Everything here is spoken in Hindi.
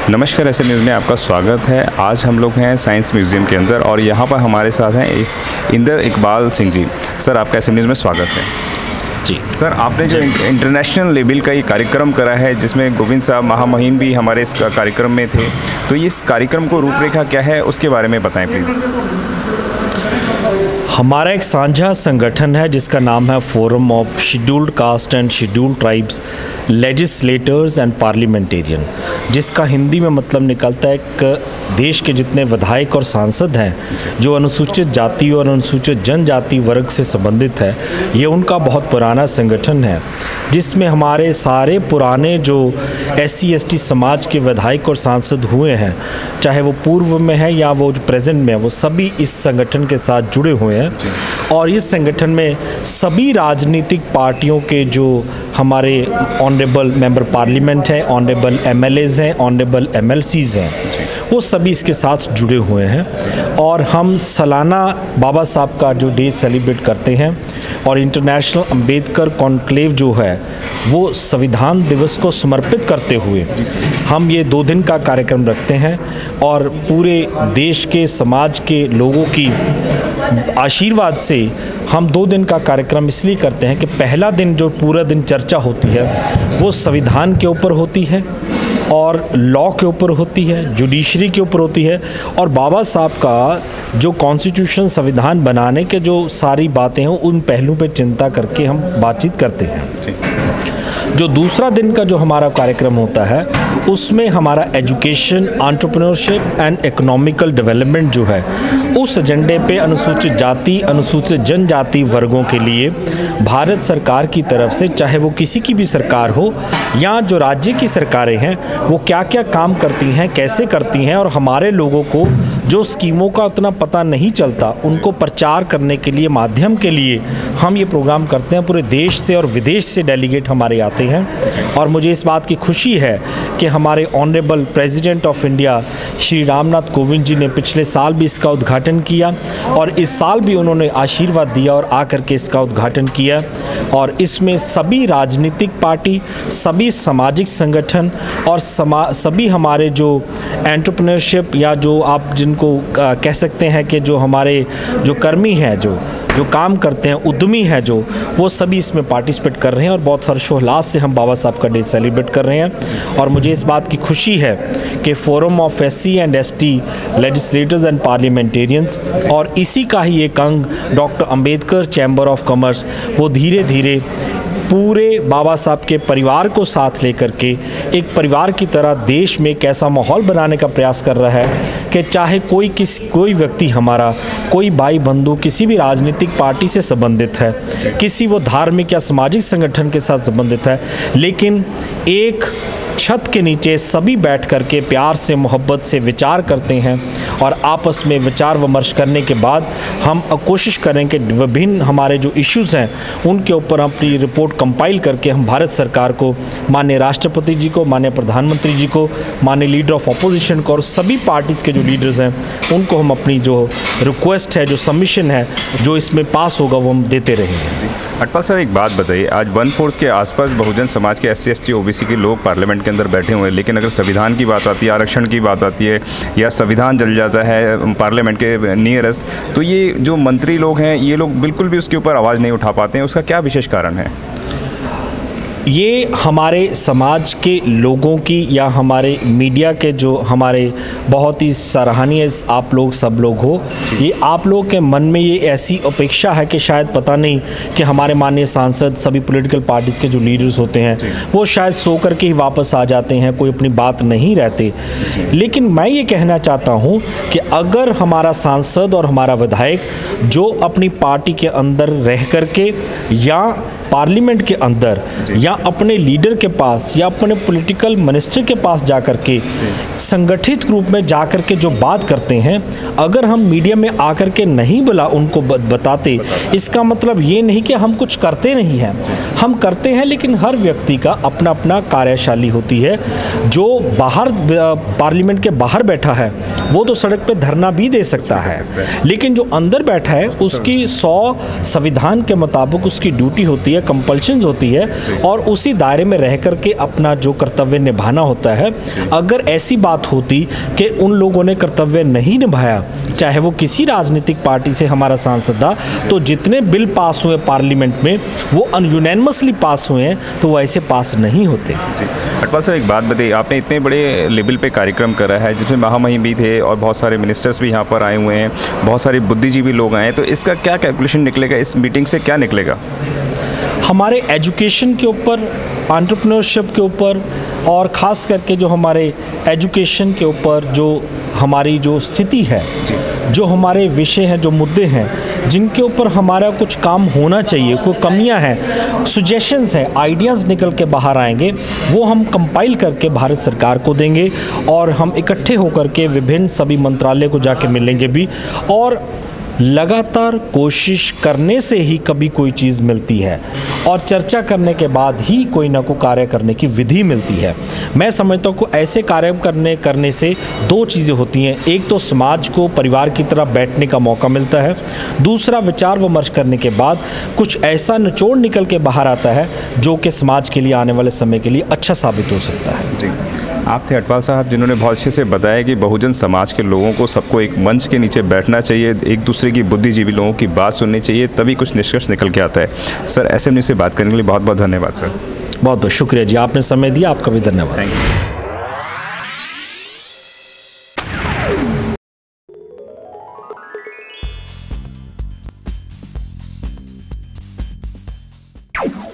नमस्कार, ऐसे न्यूज़ में आपका स्वागत है। आज हम लोग हैं साइंस म्यूज़ियम के अंदर और यहाँ पर हमारे साथ हैं इंदर इकबाल सिंह जी। सर, आपका ऐसे न्यूज़ में स्वागत है। जी सर, आपने जो इंटरनेशनल लेवल का ये कार्यक्रम करा है जिसमें गोविंद साहब महामहिम भी हमारे इस कार्यक्रम में थे, तो इस कार्यक्रम को रूपरेखा क्या है उसके बारे में बताएं प्लीज़। हमारा एक साझा संगठन है जिसका नाम है forum of scheduled caste and scheduled tribes legislators and parliamentarian, जिसका हिंदी में मतलब निकलता है कि देश के जितने विधायक और सांसद हैं जो अनुसूचित जाति और अनुसूचित जनजाति वर्ग से संबंधित है, ये उनका बहुत पुराना संगठन है जिसमें हमारे सारे पुराने जो SC ST समाज के विधायक और सांसद हुए हैं, चाहे वो पूर्व में है या वो जो प्रेजेंट में है, वो सभी इस संगठन के साथ जुड़े हुए हैं। और इस संगठन में सभी राजनीतिक पार्टियों के जो हमारे ऑनरेबल मेंबर पार्लियामेंट हैं, ऑनरेबल MLAs हैं, ऑनरेबल MLCs हैं, वो सभी इसके साथ जुड़े हुए हैं। और हम सालाना बाबा साहब का जो डे सेलिब्रेट करते हैं और इंटरनेशनल अंबेडकर कॉन्क्लेव जो है वो संविधान दिवस को समर्पित करते हुए हम ये 2 दिन का कार्यक्रम रखते हैं और पूरे देश के समाज के लोगों की आशीर्वाद से हम 2 दिन का कार्यक्रम इसलिए करते हैं कि पहला दिन जो पूरा दिन चर्चा होती है वो संविधान के ऊपर होती है और लॉ के ऊपर होती है, जुडिशरी के ऊपर होती है, और बाबा साहब का जो कॉन्स्टिट्यूशन संविधान बनाने के जो सारी बातें हैं उन पहलू पे चिंता करके हम बातचीत करते हैं। जो दूसरा दिन का जो हमारा कार्यक्रम होता है उसमें हमारा education, entrepreneurship and economical development जो है उस एजेंडे पे अनुसूचित जाति, अनुसूचित जनजाति वर्गों के लिए भारत सरकार की तरफ से, चाहे वो किसी की भी सरकार हो या जो राज्य की सरकारें हैं, वो क्या क्या काम करती हैं, कैसे करती हैं, और हमारे लोगों को जो स्कीमों का उतना पता नहीं चलता उनको प्रचार करने के लिए, माध्यम के लिए हम ये प्रोग्राम करते हैं। पूरे देश से और विदेश से डेलीगेट हमारे आते हैं और मुझे इस बात की खुशी है कि हमारे honourable president of India Shri Ramnath Kovind ji ने पिछले साल भी इसका उद्घाटन किया और इस साल भी उन्होंने आशीर्वाद दिया और आकर के इसका उद्घाटन किया। और इसमें सभी राजनीतिक पार्टी, सभी सामाजिक संगठन और सभी हमारे जो एंटरप्रेन्योरशिप या जो आप जिनको कह सकते हैं कि जो हमारे जो कर्मी हैं, जो काम करते हैं, उद्यमी हैं, जो वो सभी इसमें पार्टिसिपेट कर रहे हैं और बहुत हर्षोल्लास से हम बाबा साहब का डे सेलिब्रेट कर रहे हैं। और मुझे इस बात की खुशी है कि forum of SC and ST legislators and parliamentarians और इसी का ही एक अंग doctor Ambedkar chamber of commerce, वो धीरे धीरे पूरे बाबा साहब के परिवार को साथ लेकर के एक परिवार की तरह देश में एक ऐसा माहौल बनाने का प्रयास कर रहा है कि चाहे कोई व्यक्ति हमारा, कोई भाई बंधु किसी भी राजनीतिक पार्टी से संबंधित है, किसी वो धार्मिक या सामाजिक संगठन के साथ संबंधित है, लेकिन एक छत के नीचे सभी बैठ कर के प्यार से, मोहब्बत से विचार करते हैं और आपस में विचार विमर्श करने के बाद हम कोशिश करें कि विभिन्न हमारे जो इश्यूज़ हैं उनके ऊपर अपनी रिपोर्ट कंपाइल करके हम भारत सरकार को, माननीय राष्ट्रपति जी को, माननीय प्रधानमंत्री जी को, माननीय लीडर ऑफ अपोजिशन को और सभी पार्टीज़ के जो लीडर्स हैं उनको हम अपनी जो रिक्वेस्ट है, जो सबमिशन है, जो इसमें पास होगा वो हम देते रहेंगे। अटपाल साहब, एक बात बताइए, आज 1/4 के आसपास बहुजन समाज के SC ST OBC के लोग पार्लियामेंट के अंदर बैठे हुए हैं, लेकिन अगर संविधान की बात आती है, आरक्षण की बात आती है या संविधान जल जाता है पार्लियामेंट के नियरेस्ट, तो ये जो मंत्री लोग हैं ये लोग बिल्कुल भी उसके ऊपर आवाज़ नहीं उठा पाते हैं। उसका क्या विशेष कारण है? ये हमारे समाज के लोगों की या हमारे मीडिया के जो हमारे बहुत ही सराहनीय आप लोग सब लोग हो, ये आप लोग के मन में ये ऐसी अपेक्षा है कि शायद पता नहीं कि हमारे माननीय सांसद, सभी पॉलिटिकल पार्टीज़ के जो लीडर्स होते हैं वो शायद सो कर के ही वापस आ जाते हैं, कोई अपनी बात नहीं रहते। लेकिन मैं ये कहना चाहता हूँ कि अगर हमारा सांसद और हमारा विधायक जो अपनी पार्टी के अंदर रह कर के या पार्लियामेंट के अंदर या अपने लीडर के पास या अपने पॉलिटिकल मिनिस्टर के पास जाकर के संगठित रूप में जाकर के जो बात करते हैं, अगर हम मीडिया में आकर के नहीं उनको बताते, इसका मतलब ये नहीं कि हम कुछ करते नहीं हैं, हम करते हैं, लेकिन हर व्यक्ति का अपना अपना कार्यशैली होती है। जो बाहर पार्लियामेंट के बाहर बैठा है वो तो सड़क पे धरना भी दे सकता है, लेकिन जो अंदर बैठा है उसकी 100 संविधान के मुताबिक उसकी ड्यूटी होती है है, कंपल्शंस होती है, और उसी दायरे में रह कर के अपना जो कर्तव्य निभाना होता है। अगर ऐसी बात होती कि उन लोगों ने कर्तव्य नहीं निभाया, चाहे वो किसी राजनीतिक पार्टी से हमारा सांसद था, तो जितने बिल पास हुए पार्लियामेंट में वो अनयूनैनिमसली पास हुए हैं, तो वो ऐसे पास नहीं होते। अटवाल साहब, एक बात बताइए, आपने इतने बड़े लेवल पे कार्यक्रम करा है जिसमें महामहिम भी थे और बहुत सारे मिनिस्टर्स भी यहाँ पर आए हुए हैं, बहुत सारे बुद्धिजीवी लोग आए हैं, तो इसका क्या कैलकुलेशन निकलेगा, इस मीटिंग से क्या निकलेगा? हमारे एजुकेशन के ऊपर, एंटरप्रेन्योरशिप के ऊपर, और ख़ास करके जो हमारे एजुकेशन के ऊपर जो हमारी जो स्थिति है, जो हमारे विषय हैं, जो मुद्दे हैं जिनके ऊपर हमारा कुछ काम होना चाहिए, कोई कमियां हैं, सुजेशंस हैं, आइडियाज़ निकल के बाहर आएंगे, वो हम कंपाइल करके भारत सरकार को देंगे और हम इकट्ठे होकर के विभिन्न सभी मंत्रालय को जाके मिलेंगे भी। और लगातार कोशिश करने से ही कभी कोई चीज़ मिलती है, और चर्चा करने के बाद ही कोई ना कोई कार्य करने की विधि मिलती है। मैं समझता हूँ कि ऐसे कार्य करने से दो चीज़ें होती हैं। एक तो समाज को परिवार की तरह बैठने का मौका मिलता है, दूसरा विचार विमर्श करने के बाद कुछ ऐसा निचोड़ निकल के बाहर आता है जो कि समाज के लिए आने वाले समय के लिए अच्छा साबित हो सकता है। जी, आप थे अटवाल साहब जिन्होंने बहुत अच्छे से बताया कि बहुजन समाज के लोगों को सबको एक मंच के नीचे बैठना चाहिए, एक दूसरे की बुद्धिजीवी लोगों की बात सुननी चाहिए, तभी कुछ निष्कर्ष निकल के आता है। सर, SM न्यूज़ से बात करने के लिए बहुत बहुत धन्यवाद सर। बहुत बहुत शुक्रिया जी, आपने समय दिया, आपका भी धन्यवाद। Thank you.